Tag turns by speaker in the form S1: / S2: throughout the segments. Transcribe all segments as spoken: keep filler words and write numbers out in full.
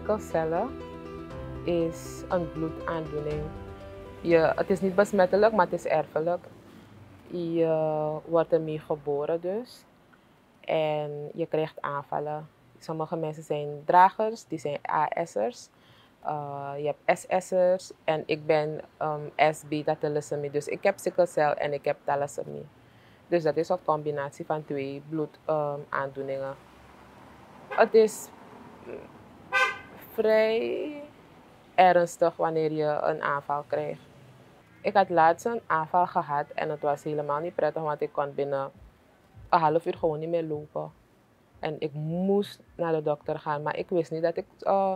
S1: Sikkelcellen is een bloedaandoening. Je, het is niet besmettelijk, maar het is erfelijk. Je wordt ermee geboren dus. En je krijgt aanvallen. Sommige mensen zijn dragers, die zijn A S'ers. Uh, je hebt S S'ers en ik ben um, S-beta-thalassemie. Dus ik heb sikkelcel en ik heb thalassemie. Dus dat is een combinatie van twee bloedaandoeningen. Um, het is vrij ernstig wanneer je een aanval krijgt. Ik had laatst een aanval gehad en het was helemaal niet prettig, want ik kon binnen een half uur gewoon niet meer lopen. En ik moest naar de dokter gaan, maar ik wist niet dat, ik, uh,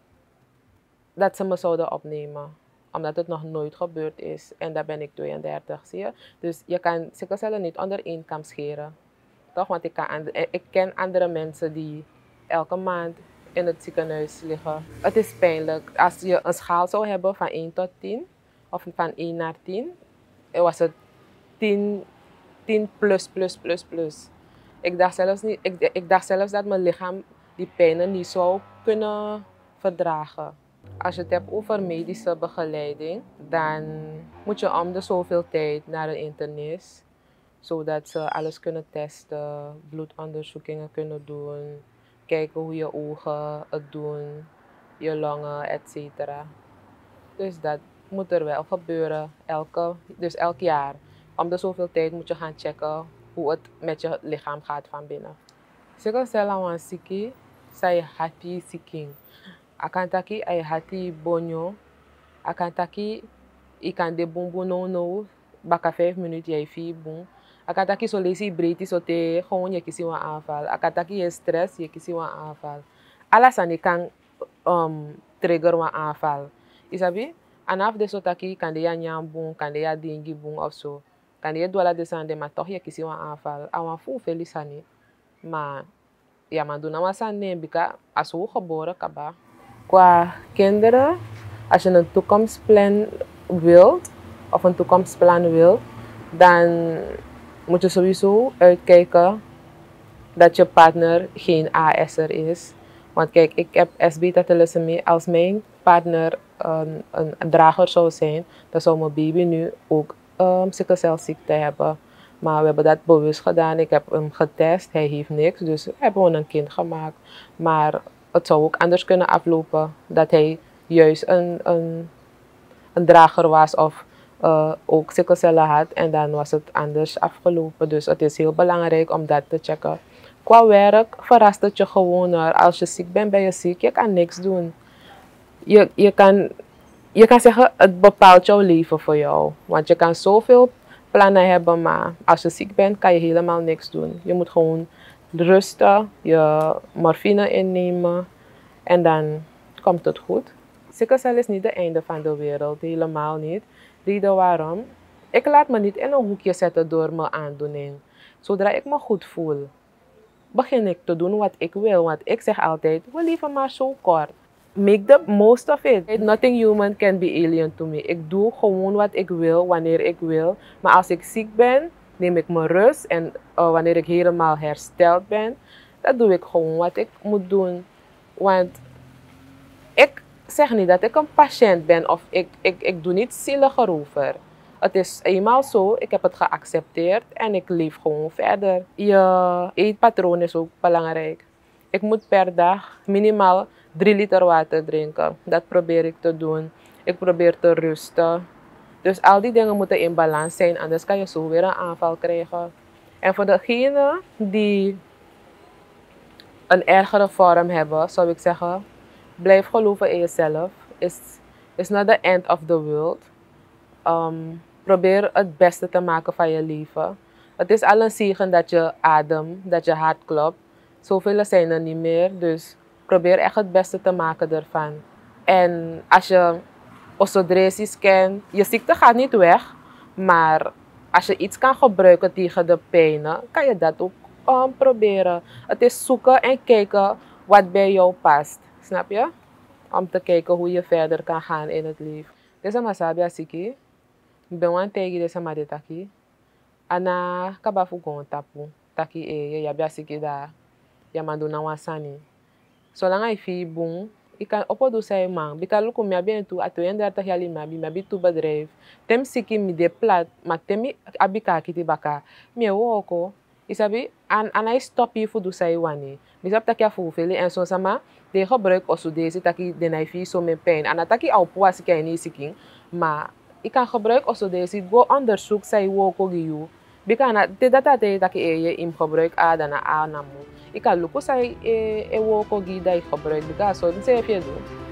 S1: dat ze me zouden opnemen. Omdat het nog nooit gebeurd is. En daar ben ik tweeëndertig, zie je. Dus je kan sikkelcellen niet onder één kam scheren. Toch? Want ik, kan ik ken andere mensen die elke maand in het ziekenhuis liggen. Het is pijnlijk. Als je een schaal zou hebben van één tot tien, of van één naar tien, was het tien, tien plus, plus, plus, plus. Ik dacht, zelfs niet, ik, ik dacht zelfs dat mijn lichaam die pijnen niet zou kunnen verdragen. Als je het hebt over medische begeleiding, dan moet je om de zoveel tijd naar een internist, zodat ze alles kunnen testen, bloedonderzoekingen kunnen doen, kijken hoe je ogen het doen, je longen, et cetera. Dus dat moet er wel gebeuren, elke, dus elk jaar. Om de zoveel tijd moet je gaan checken hoe het met je lichaam gaat van binnen. Sikkelcellen wan siki, sai hati siking. Akan taki ay hati bonyo. Akan taki ikan de bumbu no no, baka vijf minuten jij vier boom. Akan taki so lazy breedte so te gewoon je kisi wan aanval. Akan taki je stress je kisi wan aanval. Alles aan kan um, trigger wan aanval. Isabi? Anaf de so taki kan de ya nyam boom, kan de ya dingi boom of zo. Kan je dwala desande, maar toch je kisi wan aanval. Awan fu felisani. Maar ja, maar doen we dat niet, because als we geboren kaba. Qua kinderen, als je een toekomstplan wilt, of een toekomstplan wilt, dan moet je sowieso uitkijken dat je partner geen A S'er is. Want kijk, ik heb S-beta-thalassemie. Als mijn partner een, een, een drager zou zijn, dan zou mijn baby nu ook um, sikkelcelziekte hebben. Maar we hebben dat bewust gedaan. Ik heb hem getest, hij heeft niks. Dus we hebben we een kind gemaakt. Maar het zou ook anders kunnen aflopen. Dat hij juist een, een, een drager was of uh, ook sikkelcellen had. En dan was het anders afgelopen. Dus het is heel belangrijk om dat te checken. Qua werk verrast het je gewoon. Als je ziek bent, ben je ziek. Je kan niks doen. Je, je, kan, je kan zeggen, het bepaalt jouw leven voor jou. Want je kan zoveel plannen hebben, maar als je ziek bent, kan je helemaal niks doen. Je moet gewoon rusten, je morfine innemen en dan komt het goed. Sikkelcel is niet het einde van de wereld, helemaal niet. Reden waarom? Ik laat me niet in een hoekje zetten door mijn aandoening. Zodra ik me goed voel, begin ik te doen wat ik wil. Want ik zeg altijd, we leven maar zo kort. Make the most of it. Nothing human can be alien to me. Ik doe gewoon wat ik wil, wanneer ik wil. Maar als ik ziek ben, neem ik mijn rust. En uh, wanneer ik helemaal hersteld ben, dan doe ik gewoon wat ik moet doen. Want ik zeg niet dat ik een patiënt ben of ik, ik, ik doe niet zielig erover. Het is eenmaal zo, ik heb het geaccepteerd en ik leef gewoon verder. Je eetpatroon is ook belangrijk. Ik moet per dag minimaal drie liter water drinken. Dat probeer ik te doen. Ik probeer te rusten. Dus al die dingen moeten in balans zijn, anders kan je zo weer een aanval krijgen. En voor degenen die een ergere vorm hebben, zou ik zeggen, blijf geloven in jezelf. It's, it's not the end of the world. Um, probeer het beste te maken van je leven. Het is al een zegen dat je adem, dat je hart klopt. Zoveel zijn er niet meer, dus probeer echt het beste te maken ervan. En als je osteodresis kent, je ziekte gaat niet weg, maar als je iets kan gebruiken tegen de pijnen, kan je dat ook um, proberen. Het is zoeken en kijken wat bij jou past, snap je? Om te kijken hoe je verder kan gaan in het leven. Deze masabia siki, ben wan tegi deze made taki, ana kabafu gon tapu, taki e, ya bia siki da, ya manduna wasani. Zolang hij fi boom, Ik kan opdoen zijn man. Ik kan lukken met ben toe at tweeëndertig jaar maar bij mij toe bedrijf. Tem siki mi de plat, maar temi abika kiti baka. Mi woko. Isabi an anai stop hier voor do zijn wani. Mi sap takia voor vele en zo sama. De gebruik osu deze taki de naifi so mijn pijn. En ataki au poa siki en isiking. Maar ik kan gebruik osu deze go onderzoek zijn woko giu. Bika na te data te taki e im gebruik a dana a namu. Ik kan lukken zij e woko gi dat ik gebruik. Bika so dit zijn je doen.